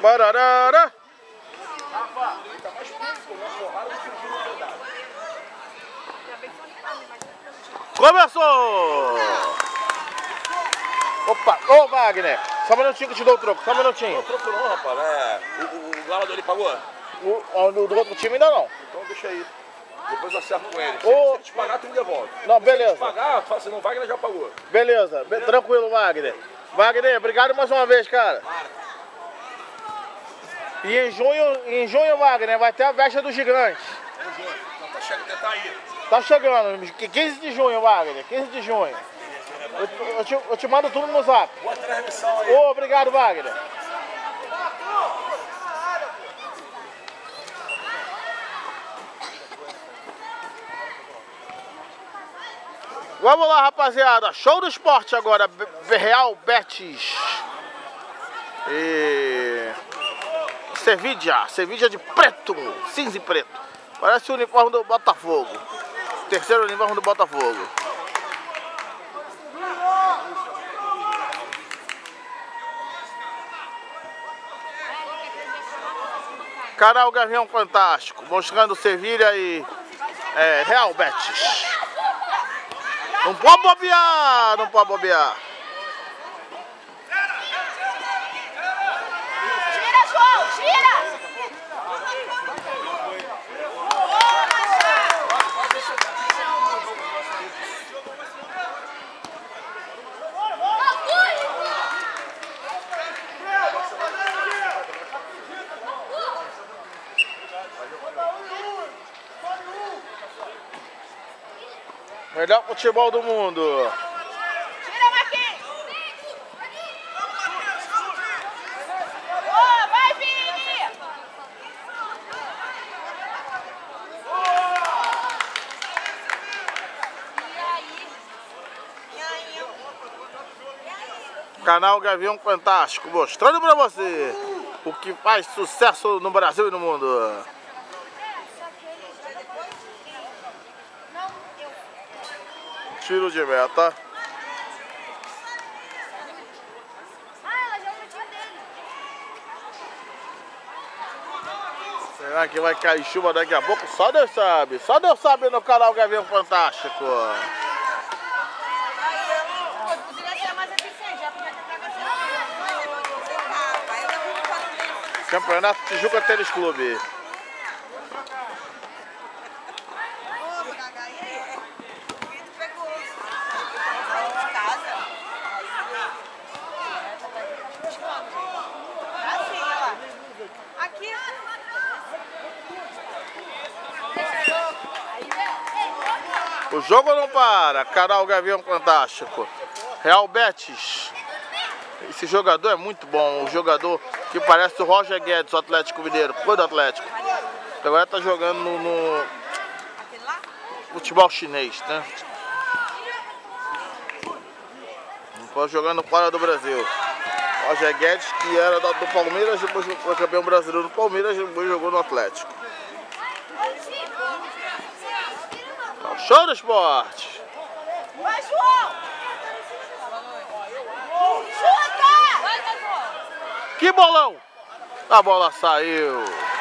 Pararara. Rafa, tá mais público, né? Porrada do que o Júnior verdade. Começou! Opa, ô Wagner, só um minutinho que eu te dou o troco, só um minutinho. Não, troco não, rapaz, né? O galador ele pagou? O do outro time ainda não. Então deixa aí. Depois eu acerto com ele. Se Ô, ele te pagar, tu me devolve. não, beleza. Se pagar, tu fala assim, não, Wagner já pagou. Beleza, tranquilo, Wagner. Wagner, obrigado mais uma vez, cara. E em junho, Wagner, vai ter a festa do gigante. Não, tá chegando, tá aí. Tá chegando, 15 de junho, Wagner, 15 de junho. Eu te mando tudo no zap. Boa transmissão aí. Ô, obrigado, Wagner. Vamos lá, rapaziada. Show do esporte agora. Real Betis. E... Sevilla de preto, cinza e preto. Parece o uniforme do Botafogo. Terceiro uniforme do Botafogo. Canal Gavião Fantástico, mostrando Sevilla e Real Betis. Não pode bobear, não pode bobear. Tira, João, tira! Melhor futebol do mundo. Tira, Marquinhos! Boa, vai, Vini! Canal Gavião Fantástico, mostrando pra você o que faz sucesso no Brasil e no mundo. Tiro de meta. Ela já é no time dele. Será que vai cair chuva daqui a pouco? Só Deus sabe. Só Deus sabe no canal Gavião Fantástico. Campeonato Tijuca Tênis Clube. O jogo não para. Canal Gavião Fantástico. Real Betis. Esse jogador é muito bom. Um jogador que parece o Roger Guedes, o Atlético Mineiro. Foi do Atlético. Agora tá jogando no futebol chinês, né? Não pode jogando fora do Brasil. Roger Guedes, que era do Palmeiras, depois foi campeão brasileiro no Palmeiras, depois jogou no Atlético. Show do esporte! Vai, João! Chuta! Que bolão! A bola saiu!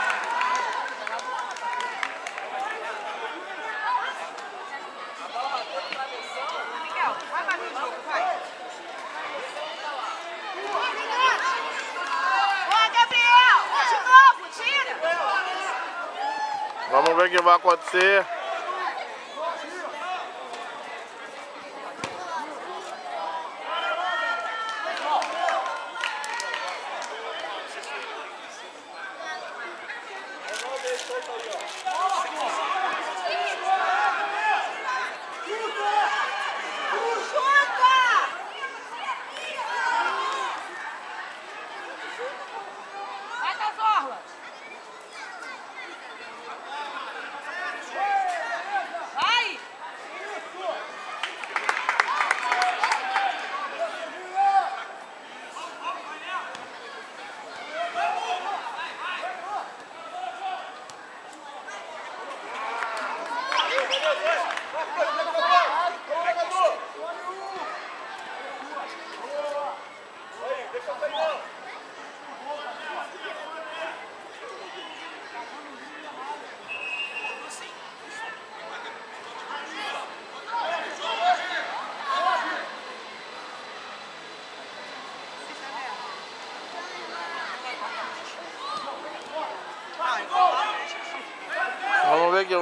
Vamos ver o que vai acontecer.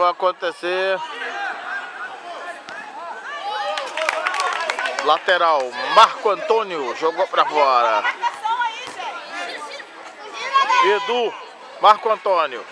vai acontecer. Lateral, Marco Antônio jogou pra fora. Edu, Marco Antônio.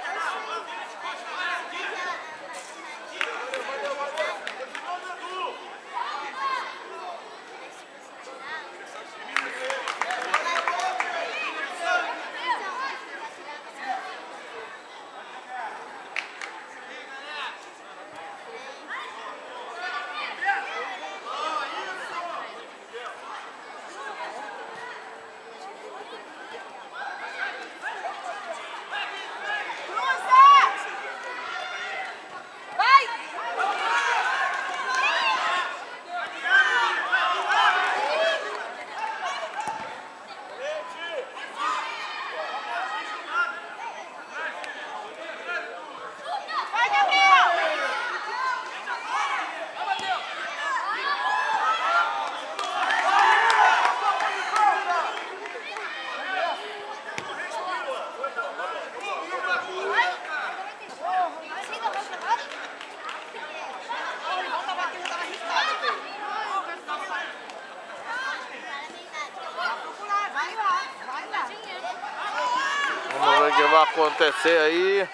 Vamos ver o que vai acontecer aí.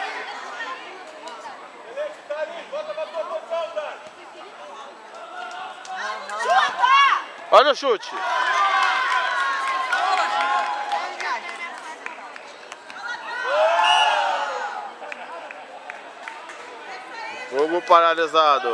Olha o chute. Jogo paralisado.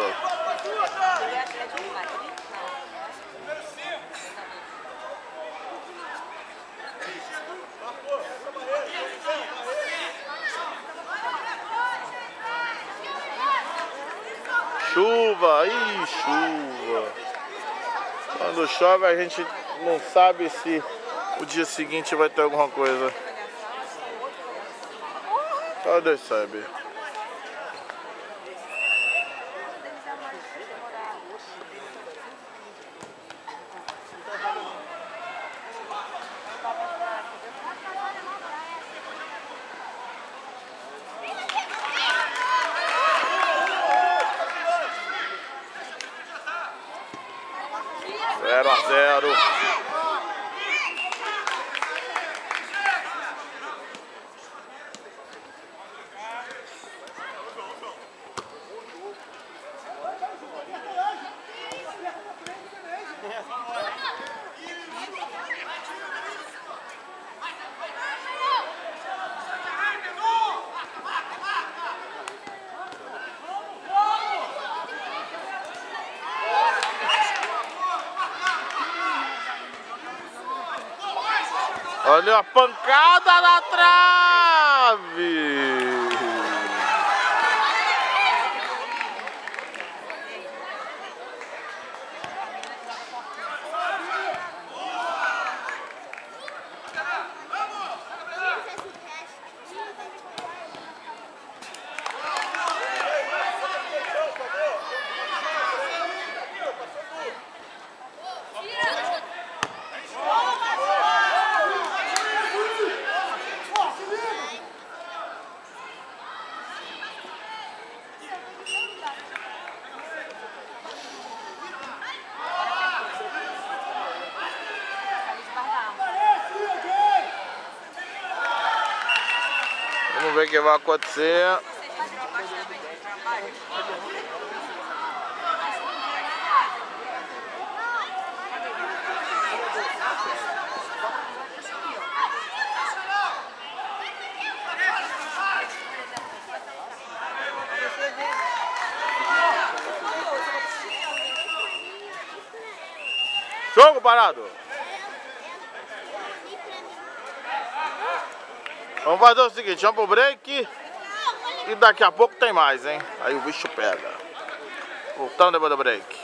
Chuva, ih, chuva. Quando chove a gente não sabe se o dia seguinte vai ter alguma coisa. Só Deus sabe. Zero a zero. Olha a pancada na trave! Vamos ver o que vai acontecer. Jogo parado. Vamos fazer o seguinte, vamos pro break e daqui a pouco tem mais, hein? Aí o bicho pega. Voltando depois do break.